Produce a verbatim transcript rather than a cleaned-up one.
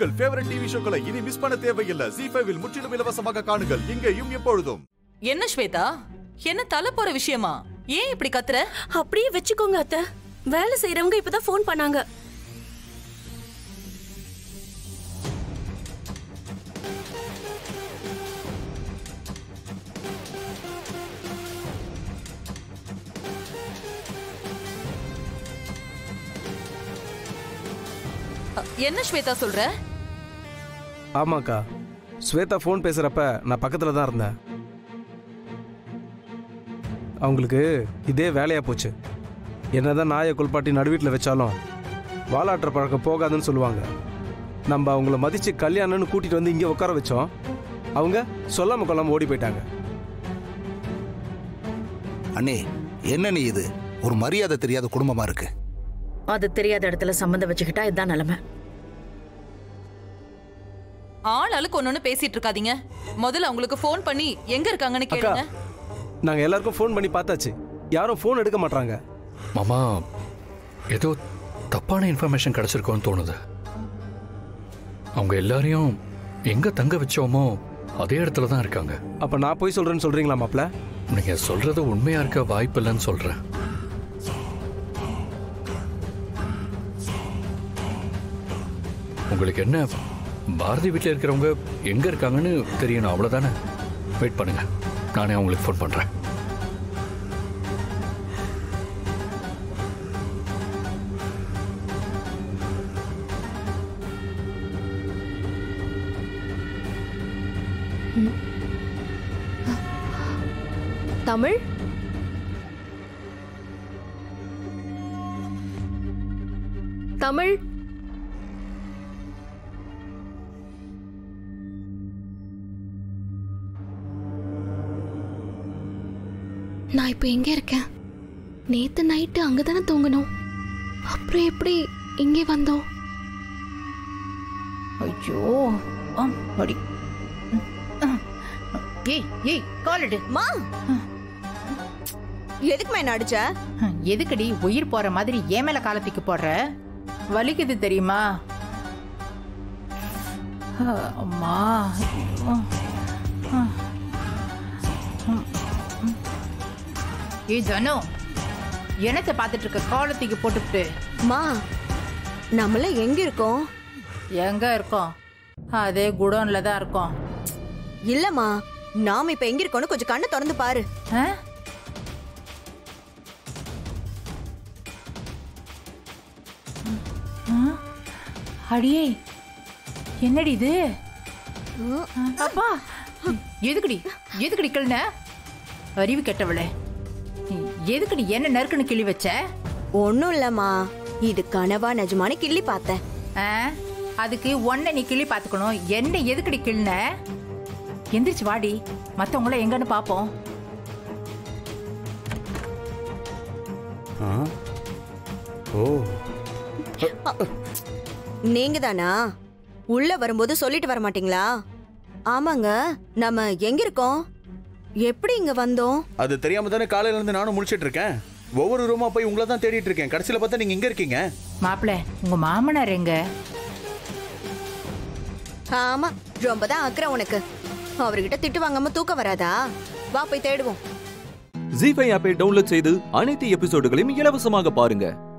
உங்கள் favourite TV ஷோக்களை இனி miss பண்ண தேவையில்லை. ஜீ ஃபைவ் இல் முற்றிலும் இலவசமாக காணுங்கள். இங்கேயும் எப்பொழுதும். என்ன ஸ்வேதா, என்ன தலை போற விஷயமா? ஏன் இப்படி கத்துற? அப்படியே வச்சுக்கோங்க அத்தை. வேலை செய்யறவங்க இப்பதான் போன் பண்ணாங்க. என்ன ஸ்வேதா சொல்ற? ஆமாக்கா, ஸ்வேதா ஃபோன் பேசுறப்ப நான் பக்கத்துல தான் இருந்தேன். அவங்களுக்கு இதே வேலையா போச்சு. என்னதான் நாயை குளிப்பாட்டி நடுவீட்டில் வச்சாலும் வாலாட்டுற பழக்கம் போகாதுன்னு சொல்லுவாங்க. நம்ம அவங்கள மதிச்சு கல்யாணம்னு கூட்டிட்டு வந்து இங்கே உட்கார வச்சோம். அவங்க சொல்லாம கொள்ளாம ஓடி போயிட்டாங்க. அண்ணே, என்ன நீ இது ஒரு மரியாதை தெரியாத குடும்பமா இருக்கு. அது தெரியாத இடத்துல சம்பந்தம் வச்சுக்கிட்டா இதுதான் நிலைமை. ஆள் ஆளுக்கு ஒன்னொன்னு பேசிட்டு இருக்காதீங்க. முதல்ல அவங்களுக்கு போன் பண்ணி எங்க இருக்காங்கன்னு கேளுங்க. நாங்க எல்லாருக்கும் ஃபோன் பண்ணி பார்த்தாச்சு, யாரும் ஃபோன் எடுக்க மாட்டாங்க. மாமா, ஏதோ தப்பான இன்ஃபர்மேஷன் கிடைச்சிருக்கோன்னு தோணுது. அவங்க எல்லாரையும் எங்க தங்க வச்சோமோ அதே இடத்துல தான் இருக்காங்க. அப்ப நான் போய் சொல்றேன்னு சொல்றீங்களா மாப்ள? நீங்க சொல்றது உண்மையா இருக்க வாய்ப்பு இல்லைன்னு சொல்றேன். உங்களுக்கு என்ன, பாரதி வீட்டில் இருக்கிறவங்க எங்க இருக்காங்கன்னு தெரியணும், அவ்வளவுதானே? வெயிட் பண்ணுங்க, நானே அவங்களுக்கு ஃபோன் பண்றேன். தமிழ், தமிழ், நான் இப்ப எங்க இருக்கேன்? நேத்து நைட்டு அங்கதானே தூங்கணும். அப்புறம் எப்படி இங்கே வந்தோம்? ஐயோ, அடி. ஏய் ஏய் காலடு மா, எதுக்கு என்ன அடிச்ச? எதுக்கடி உயிர் போற மாதிரி ஏன் மேல காலத்துக்கு போடுற? வலிக்குது தெரியுமா? அம்மா, ஏய் ஜனோ, என்னத்தை பார்த்துட்டு இருக்க? காலத்துக்கு போட்டுட்டு. மா, நம்மள எங்க இருக்கோம்? எங்க இருக்கோம்? அதே குடோன்ல தான் இருக்கோம். இல்லம்மா, நாம இப்ப எங்க இருக்கோம்னு கொஞ்சம் கண்ணு திறந்து பாரு. அடியே, என்னடி இது? அப்பா, எதுக்குடி எதுக்குடி கிள்ன? அறிவு கெட்டவளே, எதுக்குடி என்ன நறுக்குன்னு கிள்ளி வச்ச? ஒண்ணும் இல்லம்மா, இது கனவா நிஜமான கிள்ளி பார்த்தேன். அதுக்கு ஒன்ன நீ கிள்ளி பாத்துக்கணும், என்ன எதுக்குடி கிள்ன? எந்திரிச்சு வாடி, மத்தவங்கள எங்கன்னு பாப்போம். நீங்க தானா? உள்ள வரும்போது சொல்லிட்டு வர மாட்டீங்களா? ஆமாங்க, நம்ம எங்க இருக்கோம்? எப்படி இங்க வந்தோம்? அது தெரியாம தானே காலையில இருந்து நானும் முழிச்சிட்டு இருக்கேன். ஒவ்வொரு ரூமா போய் உங்களை தான் தேடிட்டு இருக்கேன். கடைசியில பார்த்தா நீங்க எங்க இருக்கீங்க? மாப்பிள்ள, உங்க மாமனார் எங்க? ஆமா, ரொம்ப தான் அக்கறை உனக்கு. அவர்கிட்ட திட்டு வாங்காம தூக்கம் வராதா? வா போய் தேடுவோம். ஜீ ஃபைவ் ஆப்பை டவுன்லோட் செய்து அனைத்து எபிசோடுகளையும் இலவசமாக பாருங்க.